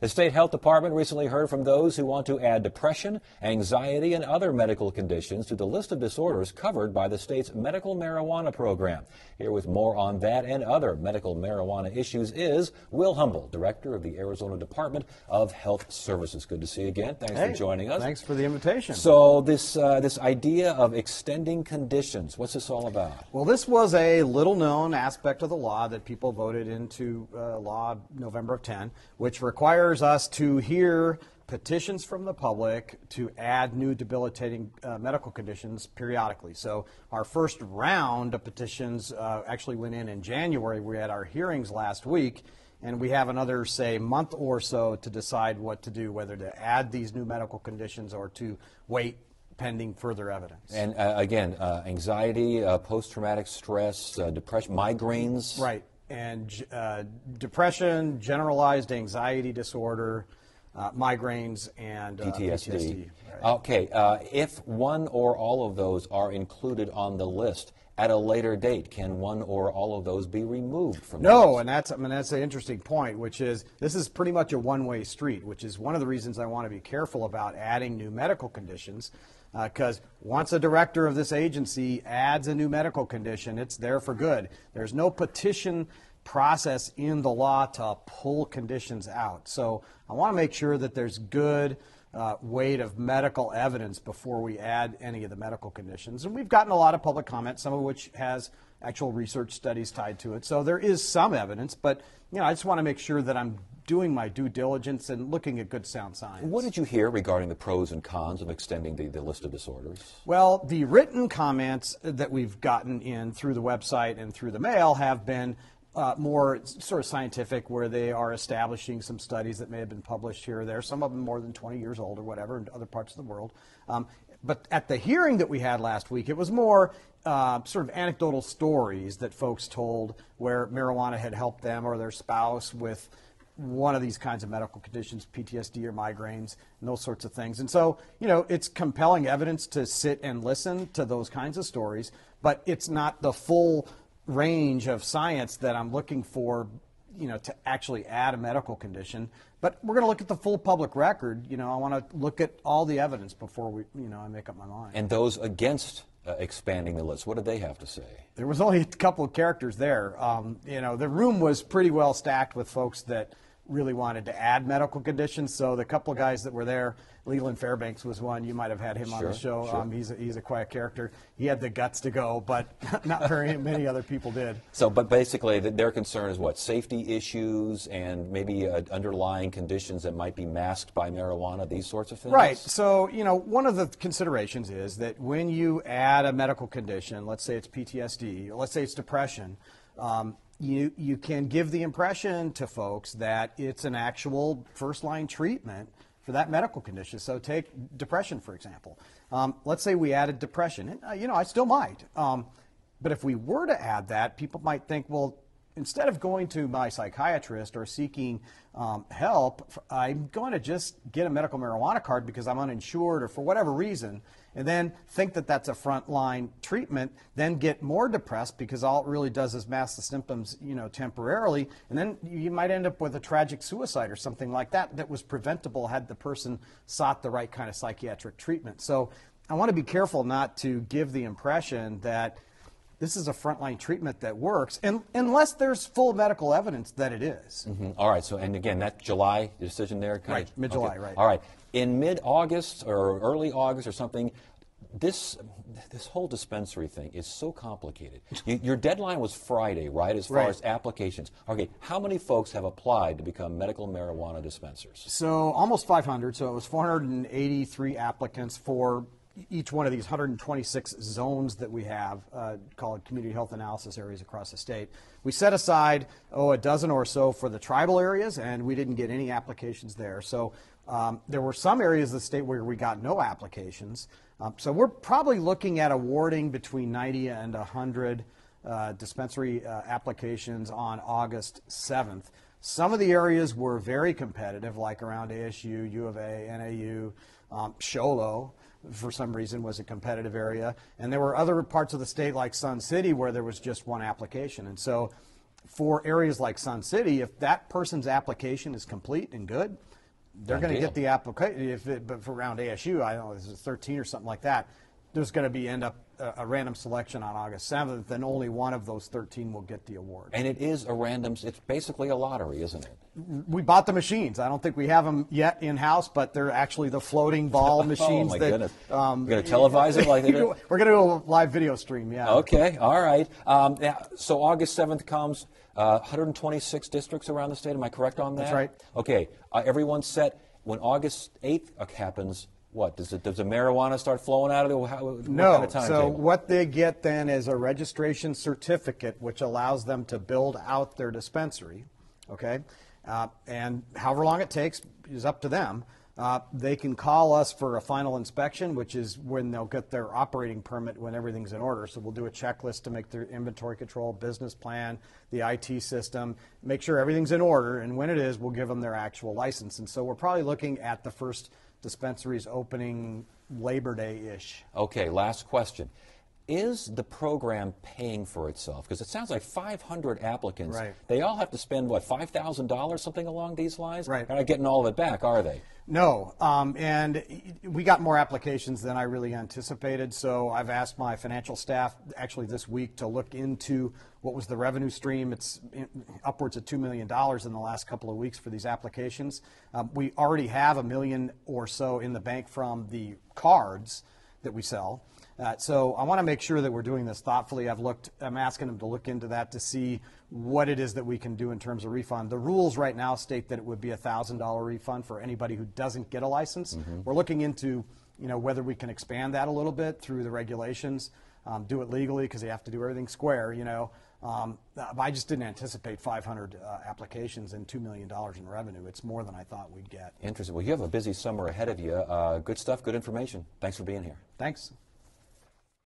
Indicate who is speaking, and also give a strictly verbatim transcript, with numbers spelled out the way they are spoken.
Speaker 1: The state health department recently heard from those who want to add depression, anxiety, and other medical conditions to the list of disorders covered by the state's medical marijuana program. Here with more on that and other medical marijuana issues is Will Humble, Director of the Arizona Department of Health Services. Good to see you again. Thanks
Speaker 2: hey,
Speaker 1: for joining us.
Speaker 2: Thanks for the invitation.
Speaker 1: So this, uh, this idea of extending conditions, what's this all about?
Speaker 2: Well, this was a little-known aspect of the law that people voted into uh, law November of ten, which requires us to hear petitions from the public to add new debilitating uh, medical conditions periodically. So our first round of petitions uh, actually went in in January. We had our hearings last week, and we have another, say, month or so to decide what to do, whether to add these new medical conditions or to wait pending further evidence.
Speaker 1: And uh, again, uh, anxiety, uh, post-traumatic stress, uh, depression, migraines.
Speaker 2: Right. And uh, depression, generalized anxiety disorder, uh, migraines, and uh,
Speaker 1: P T S D.
Speaker 2: P T S D. Right.
Speaker 1: Okay, uh, if one or all of those are included on the list at a later date, can one or all of those be removed from the
Speaker 2: No,
Speaker 1: list?
Speaker 2: and that's I mean that's an interesting point, which is this is pretty much a one-way street, which is one of the reasons I want to be careful about adding new medical conditions. Because uh, once a director of this agency adds a new medical condition, it's there for good. There's no petition process in the law to pull conditions out. So I want to make sure that there's good uh, weight of medical evidence before we add any of the medical conditions. And we've gotten a lot of public comment, some of which has actual research studies tied to it. So there is some evidence, but you know, I just want to make sure that I'm doing my due diligence and looking at good sound science.
Speaker 1: What did you hear regarding the pros and cons of extending the, the list of disorders?
Speaker 2: Well, the written comments that we've gotten in through the website and through the mail have been uh, more sort of scientific, where they are establishing some studies that may have been published here or there, some of them more than twenty years old or whatever in other parts of the world. Um, but at the hearing that we had last week, it was more uh, sort of anecdotal stories that folks told where marijuana had helped them or their spouse with one of these kinds of medical conditions, P T S D or migraines, and those sorts of things. And so, you know, it's compelling evidence to sit and listen to those kinds of stories, but it's not the full range of science that I'm looking for, you know, to actually add a medical condition. But we're going to look at the full public record. You know, I want to look at all the evidence before we, you know, I make up my mind.
Speaker 1: And those against uh, expanding the list, what did they have to say?
Speaker 2: There was only a couple of characters there. Um, you know, the room was pretty well stacked with folks that really wanted to add medical conditions. So the couple of guys that were there, Leland Fairbanks was one. You might have had him
Speaker 1: sure,
Speaker 2: on the show.
Speaker 1: Sure.
Speaker 2: Um, he's, a, he's a quiet character. He had the guts to go, but not very many other people did.
Speaker 1: So, but basically the, their concern is what? Safety issues and maybe uh, underlying conditions that might be masked by marijuana, these sorts of things?
Speaker 2: Right. So, you know, one of the considerations is that when you add a medical condition, let's say it's P T S D, let's say it's depression, um, You, you can give the impression to folks that it's an actual first-line treatment for that medical condition. So take depression, for example. Um, let's say we added depression. And, uh, you know, I still might. Um, but if we were to add that, people might think, well, instead of going to my psychiatrist or seeking um, help, I'm going to just get a medical marijuana card because I'm uninsured or for whatever reason, and then think that that's a frontline treatment, then get more depressed because all it really does is mask the symptoms, you know, temporarily, and then you might end up with a tragic suicide or something like that that was preventable had the person sought the right kind of psychiatric treatment. So I want to be careful not to give the impression that this is a frontline treatment that works, and, unless there's full medical evidence that it is.
Speaker 1: Mm-hmm. All right, so, and again, that July decision there? Kind
Speaker 2: Right,
Speaker 1: of,
Speaker 2: mid-July,
Speaker 1: okay.
Speaker 2: right.
Speaker 1: All right. In mid-August or early August or something, this this whole dispensary thing is so complicated. You, your deadline was Friday, right, as far
Speaker 2: Right.
Speaker 1: as applications. Okay, how many folks have applied to become medical marijuana dispensers?
Speaker 2: So almost five hundred, so it was four hundred eighty-three applicants for each one of these one hundred twenty-six zones that we have, uh, called community health analysis areas across the state. We set aside, oh, a dozen or so for the tribal areas, and we didn't get any applications there. So um, there were some areas of the state where we got no applications. Um, so we're probably looking at awarding between ninety and one hundred uh, dispensary uh, applications on August seventh. Some of the areas were very competitive, like around A S U, U of A, N A U, um, Sholo, for some reason, was a competitive area. And there were other parts of the state, like Sun City, where there was just one application. And so for areas like Sun City, if that person's application is complete and good, they're going to get the application. If it, but for around A S U, I don't know, this is thirteen or something like that. There's going to be end up a, a random selection on August seventh, and only one of those thirteen will get the award.
Speaker 1: And it is a random, it's basically a lottery, isn't it?
Speaker 2: We bought the machines. I don't think we have them yet in-house, but they're actually the floating ball machines.
Speaker 1: Oh, my
Speaker 2: that,
Speaker 1: goodness.
Speaker 2: Um,
Speaker 1: You're going to televise it like they do?
Speaker 2: We're going to do a live video stream, yeah.
Speaker 1: Okay, all right. Um, yeah, so August seventh comes, uh, one hundred twenty-six districts around the state. Am I correct on that?
Speaker 2: That's right.
Speaker 1: Okay, uh, everyone's set. When August eighth happens, what? Does, it, does the marijuana start flowing out of it? How, what
Speaker 2: no,
Speaker 1: kind of
Speaker 2: so
Speaker 1: timetable?
Speaker 2: what they get then is a registration certificate, which allows them to build out their dispensary, okay? Uh, and however long it takes is up to them. Uh, they can call us for a final inspection, which is when they'll get their operating permit when everything's in order. So we'll do a checklist to make their inventory control, business plan, the I T system, make sure everything's in order, and when it is, we'll give them their actual license. And so we're probably looking at the first dispensaries opening Labor Day-ish.
Speaker 1: Okay, last question. Is the program paying for itself? Because it sounds like five hundred applicants.
Speaker 2: Right.
Speaker 1: They all have to spend, what, five thousand dollars, something along these lines?
Speaker 2: Right.
Speaker 1: They're not getting all of it back, are they?
Speaker 2: No, um, and we got more applications than I really anticipated, so I've asked my financial staff actually this week to look into what was the revenue stream. It's in, upwards of two million dollars in the last couple of weeks for these applications. Um, we already have a million or so in the bank from the cards that we sell. Uh, so I want to make sure that we're doing this thoughtfully. I've looked, I'm asking them to look into that to see what it is that we can do in terms of refund. The rules right now state that it would be a one thousand dollar refund for anybody who doesn't get a license. Mm-hmm. We're looking into, you know, whether we can expand that a little bit through the regulations, um, do it legally because they have to do everything square, you know. Um, I just didn't anticipate five hundred uh, applications and two million dollars in revenue. It's more than I thought we'd get.
Speaker 1: Interesting. Well, you have a busy summer ahead of you. Uh, good stuff, good information. Thanks for being here.
Speaker 2: Thanks.